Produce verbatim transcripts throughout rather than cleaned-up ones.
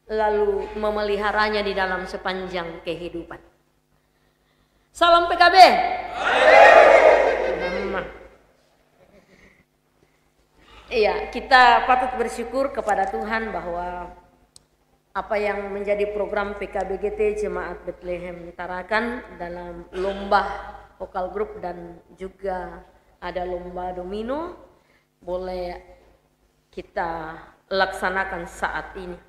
lalu memeliharanya di dalam sepanjang kehidupan. Salam P K B. Iya, kita patut bersyukur kepada Tuhan bahwa apa yang menjadi program P K B G T Jemaat Bethlehem Tarakan dalam lomba vokal grup dan juga ada lomba domino boleh kita laksanakan saat ini.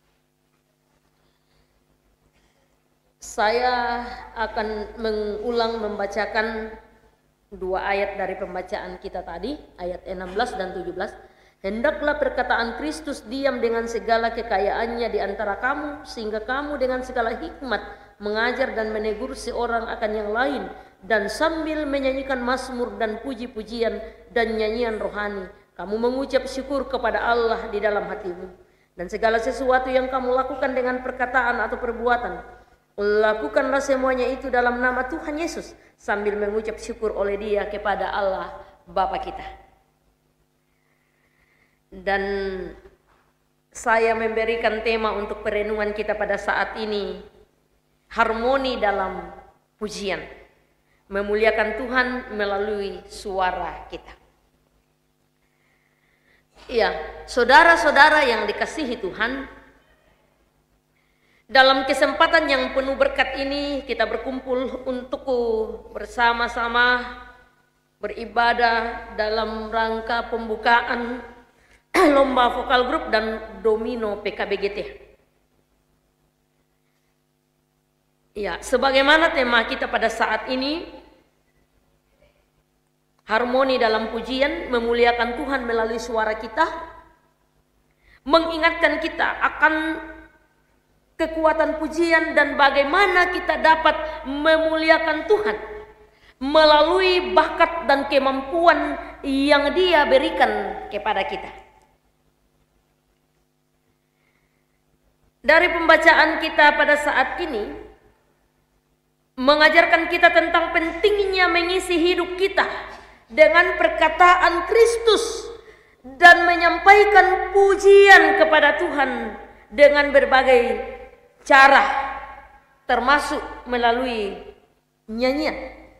Saya akan mengulang membacakan dua ayat dari pembacaan kita tadi, ayat enam belas dan tujuh belas. Hendaklah perkataan Kristus diam dengan segala kekayaannya di antara kamu, sehingga kamu dengan segala hikmat mengajar dan menegur seorang akan yang lain, dan sambil menyanyikan mazmur dan puji-pujian dan nyanyian rohani, kamu mengucap syukur kepada Allah di dalam hatimu. Dan segala sesuatu yang kamu lakukan dengan perkataan atau perbuatan, lakukanlah semuanya itu dalam nama Tuhan Yesus, sambil mengucap syukur oleh Dia kepada Allah Bapa kita. Dan saya memberikan tema untuk perenungan kita pada saat ini, harmoni dalam pujian, memuliakan Tuhan melalui suara kita. Iya, saudara-saudara yang dikasihi Tuhan, dalam kesempatan yang penuh berkat ini kita berkumpul untuk bersama-sama beribadah dalam rangka pembukaan lomba vokal grup dan domino P K B G T. Ya, sebagaimana tema kita pada saat ini, harmoni dalam pujian, memuliakan Tuhan melalui suara kita, mengingatkan kita akan kekuatan pujian dan bagaimana kita dapat memuliakan Tuhan melalui bakat dan kemampuan yang Dia berikan kepada kita. Dari pembacaan kita pada saat ini mengajarkan kita tentang pentingnya mengisi hidup kita dengan perkataan Kristus dan menyampaikan pujian kepada Tuhan dengan berbagai cara, termasuk melalui nyanyian.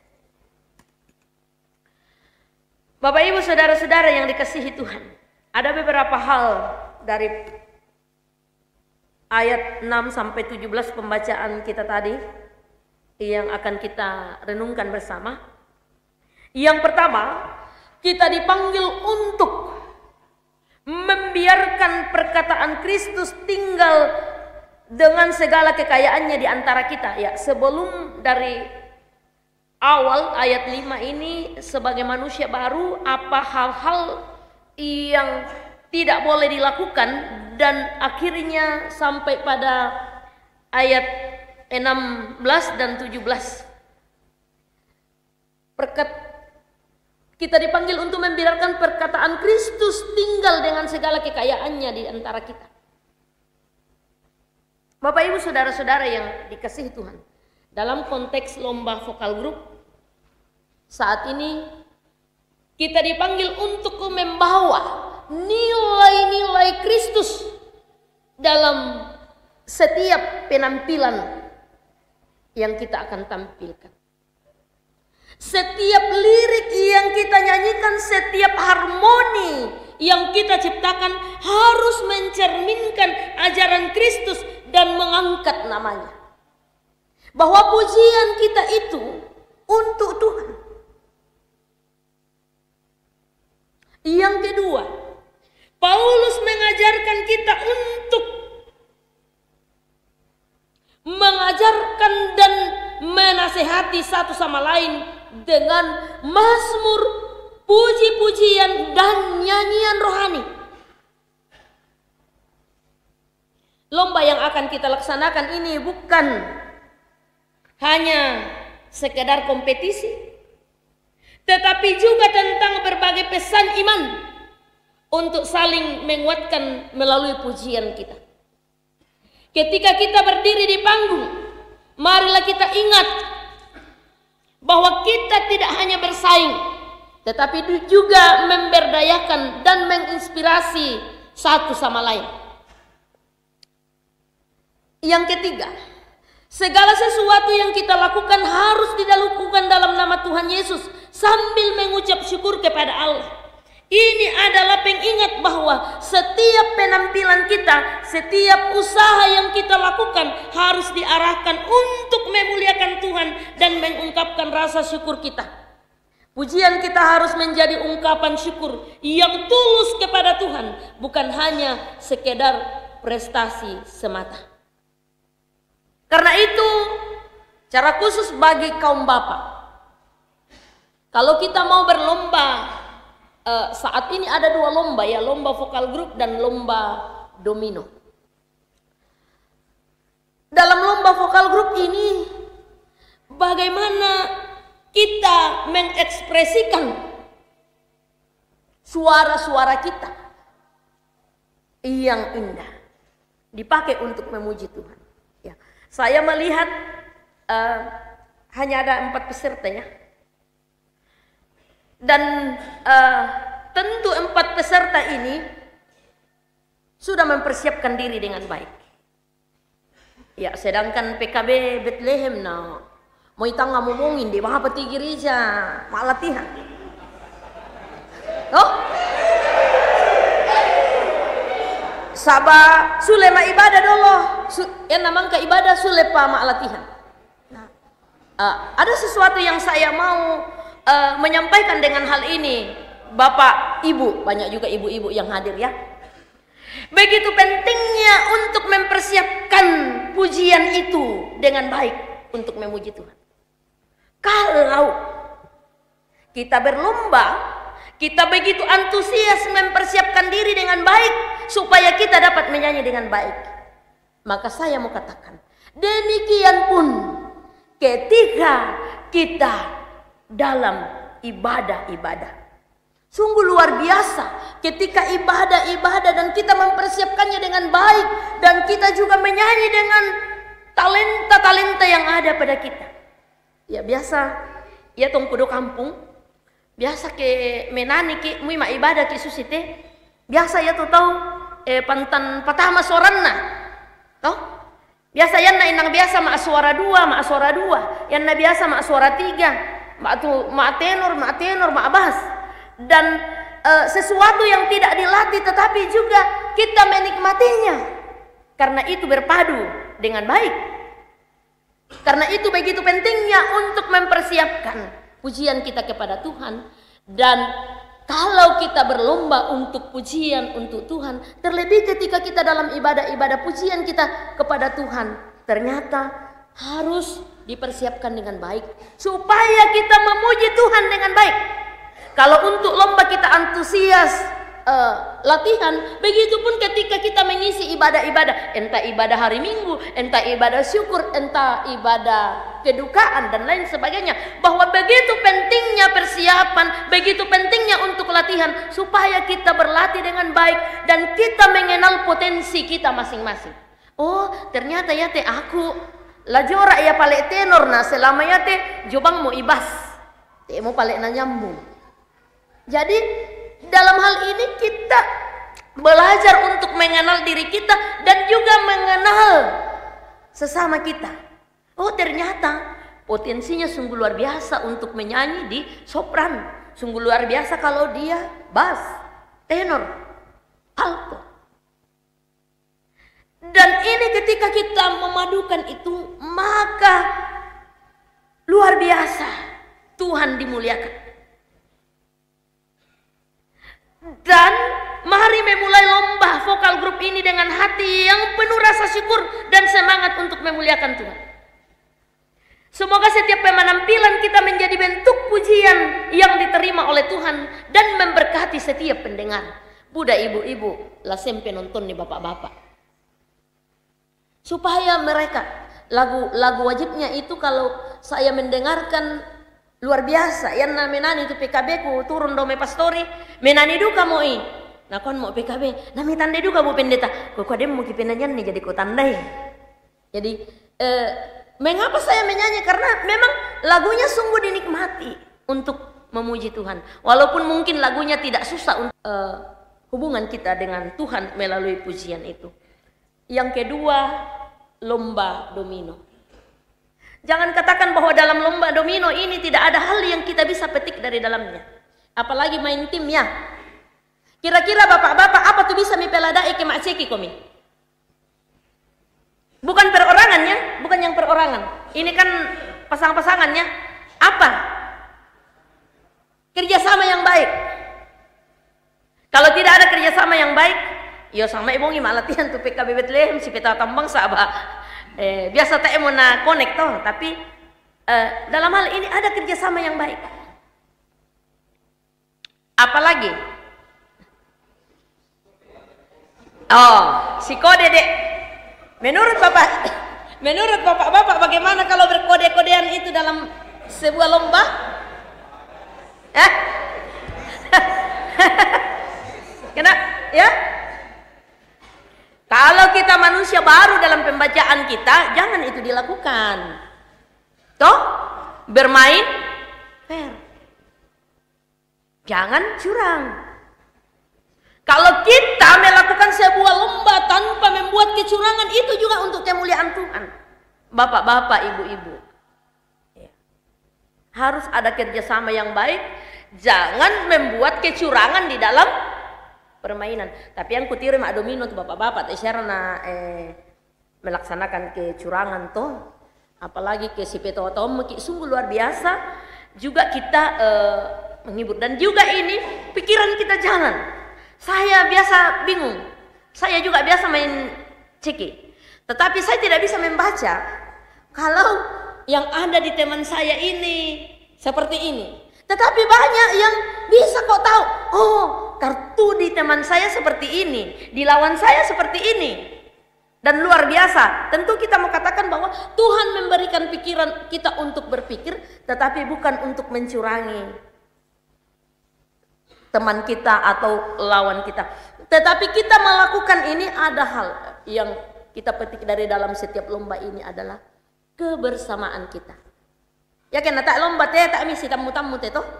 Bapak Ibu saudara-saudara yang dikasihi Tuhan, ada beberapa hal dari ayat enam sampai tujuh belas pembacaan kita tadi yang akan kita renungkan bersama. Yang pertama, kita dipanggil untuk membiarkan perkataan Kristus tinggal dengan segala kekayaannya di antara kita. Ya, sebelum dari awal ayat lima ini, sebagai manusia baru, apa hal-hal yang tidak boleh dilakukan, dan akhirnya sampai pada ayat enam belas dan tujuh belas. Perkat, kita dipanggil untuk membiarkan perkataan Kristus tinggal dengan segala kekayaannya di antara kita. Bapak Ibu saudara-saudara yang dikasihi Tuhan, dalam konteks lomba vokal grup saat ini kita dipanggil untuk membawa nilai-nilai Kristus dalam setiap penampilan yang kita akan tampilkan. Setiap lirik yang kita nyanyikan, setiap harmoni yang kita ciptakan harus mencerminkan ajaran Kristus dan mengangkat namanya. Bahwa pujian kita itu untuk Tuhan. Yang kedua, Paulus mengajarkan kita untuk mengajarkan dan menasehati satu sama lain dengan mazmur, puji-pujian dan nyanyian rohani. Lomba yang akan kita laksanakan ini bukan hanya sekedar kompetisi, tetapi juga tentang berbagai pesan iman untuk saling menguatkan melalui pujian kita. Ketika kita berdiri di panggung, marilah kita ingat bahwa kita tidak hanya bersaing, tetapi juga memberdayakan dan menginspirasi satu sama lain. Yang ketiga, segala sesuatu yang kita lakukan harus dilakukan dalam nama Tuhan Yesus sambil mengucap syukur kepada Allah. Ini adalah pengingat bahwa setiap penampilan kita, setiap usaha yang kita lakukan harus diarahkan untuk memuliakan Tuhan dan mengungkapkan rasa syukur kita. Pujian kita harus menjadi ungkapan syukur yang tulus kepada Tuhan, bukan hanya sekedar prestasi semata. Karena itu, cara khusus bagi kaum bapak, kalau kita mau berlomba, Uh, saat ini ada dua lomba ya, lomba vokal grup dan lomba domino. Dalam lomba vokal grup ini, bagaimana kita mengekspresikan suara-suara kita yang indah dipakai untuk memuji Tuhan. Ya, saya melihat uh, hanya ada empat peserta ya. Dan uh, tentu empat peserta ini sudah mempersiapkan diri dengan baik. Ya, sedangkan P K B Bethlehem nah, mau itang ngomongin di mga pati gereja, mak latihan. Oh? Saba sule ma ibadah dolo, Su, yang namang ka ibadah sule pa mak latihan. Nah, uh, ada sesuatu yang saya mau Uh, menyampaikan dengan hal ini, Bapak, Ibu, banyak juga ibu-ibu yang hadir ya. Begitu pentingnya untuk mempersiapkan pujian itu dengan baik untuk memuji Tuhan. Kalau kita berlomba, kita begitu antusias mempersiapkan diri dengan baik supaya kita dapat menyanyi dengan baik, maka saya mau katakan, demikian pun ketika kita dalam ibadah-ibadah. Sungguh luar biasa ketika ibadah-ibadah dan kita mempersiapkannya dengan baik dan kita juga menyanyi dengan talenta-talenta yang ada pada kita. Ya biasa, ya tong kudo kampung, biasa ke menani ke muima ibadah ke susite, biasa ya tuh tahu eh, pantan patama soranna, toh? Biasa yan na inang biasa mak suara dua, mak suara dua, yan na biasa mak suara tiga. Mak tu, mak tenor, mak tenor, mak bass, dan e, sesuatu yang tidak dilatih tetapi juga kita menikmatinya karena itu berpadu dengan baik. Karena itu begitu pentingnya untuk mempersiapkan pujian kita kepada Tuhan. Dan kalau kita berlomba untuk pujian untuk Tuhan, terlebih ketika kita dalam ibadah-ibadah pujian kita kepada Tuhan, ternyata harus dipersiapkan dengan baik supaya kita memuji Tuhan dengan baik. Kalau untuk lomba kita antusias uh, latihan, begitupun ketika kita mengisi ibadah-ibadah, entah ibadah hari Minggu, entah ibadah syukur, entah ibadah kedukaan dan lain sebagainya, bahwa begitu pentingnya persiapan, begitu pentingnya untuk latihan supaya kita berlatih dengan baik dan kita mengenal potensi kita masing-masing. Oh, ternyata ya teh aku lajora ya palek tenor na selama ya teh jobang mau ibas teh mau palek na nyambung. Jadi dalam hal ini kita belajar untuk mengenal diri kita dan juga mengenal sesama kita. Oh ternyata potensinya sungguh luar biasa untuk menyanyi di sopran, sungguh luar biasa kalau dia bass, tenor, alto. Dan ini ketika kita memadukan itu, maka luar biasa Tuhan dimuliakan. Dan mari memulai lomba vokal grup ini dengan hati yang penuh rasa syukur dan semangat untuk memuliakan Tuhan. Semoga setiap penampilan kita menjadi bentuk pujian yang diterima oleh Tuhan dan memberkati setiap pendengar. Buddha ibu-ibu, lah sempe nonton nih bapak-bapak. Supaya mereka lagu-lagu wajibnya itu kalau saya mendengarkan luar biasa. Yang menani itu P K B ku turun dome pastori menani duka moi. Nah kon mau P K B, nami tandai duka bu pendeta. Kok kok dem mau kipenanyan nih jadi ku tandai. Jadi eh, mengapa saya menyanyi? Karena memang lagunya sungguh dinikmati untuk memuji Tuhan. Walaupun mungkin lagunya tidak susah untuk eh, hubungan kita dengan Tuhan melalui pujian itu. Yang kedua, lomba domino. Jangan katakan bahwa dalam lomba domino ini tidak ada hal yang kita bisa petik dari dalamnya. Apalagi main tim ya. Kira-kira bapak-bapak apa tuh bisa mipeladai ke mak ceki komi? Bukan perorangannya, bukan yang perorangan. Ini kan pasang-pasangannya. Apa? Kerjasama yang baik. Kalau tidak ada kerjasama yang baik, yo sama ibu ngi latihan tuh P K B Bethlehem si peta tambang sabah. Eh, biasa tak mau na connect toh, tapi eh, dalam hal ini ada kerjasama yang baik. Apalagi? Oh, si kode dek. Menurut bapak, menurut bapak-bapak bagaimana kalau berkode-kodean itu dalam sebuah lomba? Eh? Kena? Ya? Kalau kita manusia baru dalam pembacaan kita, jangan itu dilakukan. Toh, bermain fair. Jangan curang. Kalau kita melakukan sebuah lomba tanpa membuat kecurangan, itu juga untuk kemuliaan Tuhan. Bapak-bapak, ibu-ibu. Ya. Harus ada kerjasama yang baik. Jangan membuat kecurangan di dalam permainan. Tapi yang kutiru mak domino tuh bapak-bapak tesyarna eh, melaksanakan kecurangan tuh, apalagi ke si peto tom sungguh luar biasa. Juga kita eh, menghibur dan juga ini pikiran kita jalan. Saya biasa bingung, saya juga biasa main ceki, tetapi saya tidak bisa membaca kalau yang ada di teman saya ini seperti ini. Tetapi banyak yang bisa kok tahu, oh kartu di teman saya seperti ini, di lawan saya seperti ini. Dan luar biasa, tentu kita mau katakan bahwa Tuhan memberikan pikiran kita untuk berpikir, tetapi bukan untuk mencurangi teman kita atau lawan kita. Tetapi kita melakukan ini, ada hal yang kita petik dari dalam setiap lomba ini adalah kebersamaan kita. Ya kena tak lomba teh tak misi tamu-tamu teh toh.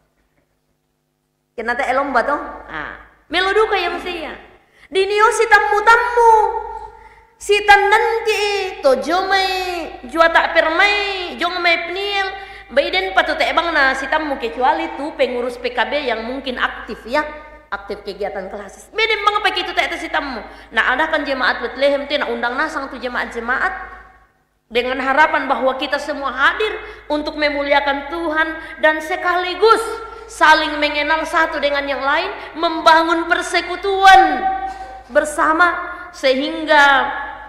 Kena tak lomba toh. Ah, meloduka ya mesti ya. Dinio si tamu-tamu. Si tandanti to jomai jua tak permai, jomai pnil. Baiden patut teh bang na si tamu kecuali tu pengurus P K B yang mungkin aktif ya. Aktif kegiatan kelas. Beden bang apa gitu teh si tamu. Nah, ada kan jemaat Bethlehem teh na undang nasang tu jemaat-jemaat dengan harapan bahwa kita semua hadir untuk memuliakan Tuhan dan sekaligus saling mengenal satu dengan yang lain, membangun persekutuan bersama sehingga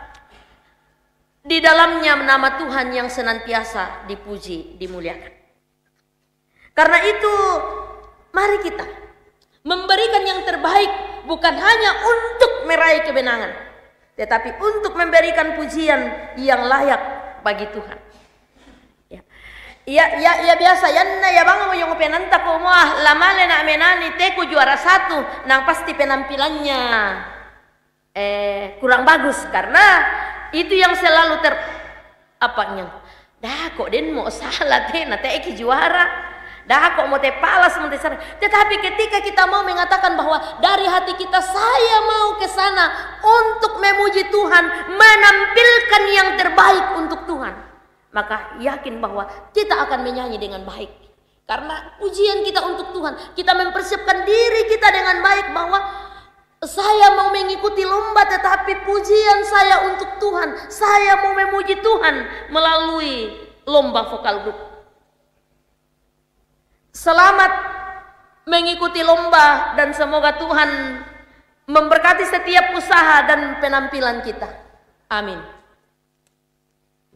di dalamnya nama Tuhan yang senantiasa dipuji, dimuliakan. Karena itu mari kita memberikan yang terbaik, bukan hanya untuk meraih kemenangan, tetapi untuk memberikan pujian yang layak bagi Tuhan. Ya, ya, ya, ya biasa. Yanna ya bang mau yang penanta ko moah lamale nak menani teku juara satu, nang pasti penampilannya eh kurang bagus karena itu yang selalu ter apanya. Dah kok den mau salah teh, na teh juara. Dah kok mau teh palas mau teh sana. Tetapi ketika kita mau mengatakan bahwa dari hati kita saya mau ke sana untuk memuji Tuhan, menampilkan yang terbaik untuk Tuhan, maka yakin bahwa kita akan menyanyi dengan baik. Karena pujian kita untuk Tuhan, kita mempersiapkan diri kita dengan baik bahwa saya mau mengikuti lomba tetapi pujian saya untuk Tuhan. Saya mau memuji Tuhan melalui lomba vokal grup. Selamat mengikuti lomba dan semoga Tuhan memberkati setiap usaha dan penampilan kita. Amin.